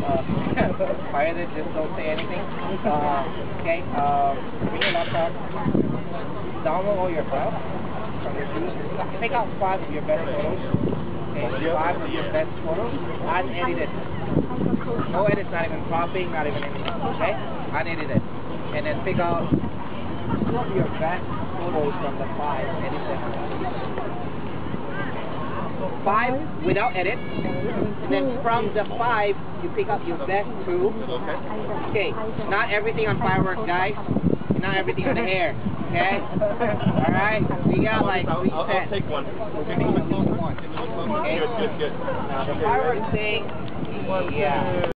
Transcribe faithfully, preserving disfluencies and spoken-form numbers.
uh, fire it, just don't say anything. Uh, okay, uh, bring your laptop, download all your files from your shoes, take out five of your best photos, okay, five of your best photos, unedited. No edits, not even cropping, not even anything, okay, unedited. And then pick out two of your best photos from the five, edit them. Five without edit, and then from the five you pick up your best two. Okay. Okay, not everything on fireworks, guys. Not everything on the hair. Okay. All right. We got like I'll, three I'll, sets. I'll take one. Okay. Okay. Good, good, good. Now the fireworks thing. Yeah.